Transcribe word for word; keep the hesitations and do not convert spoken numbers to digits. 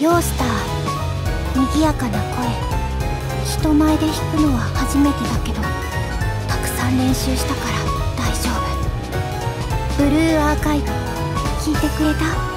ヨースター、賑やかな声。人前で弾くのは初めてだけど、たくさん練習したから大丈夫。ブルーアーカイブ、聞いてくれた？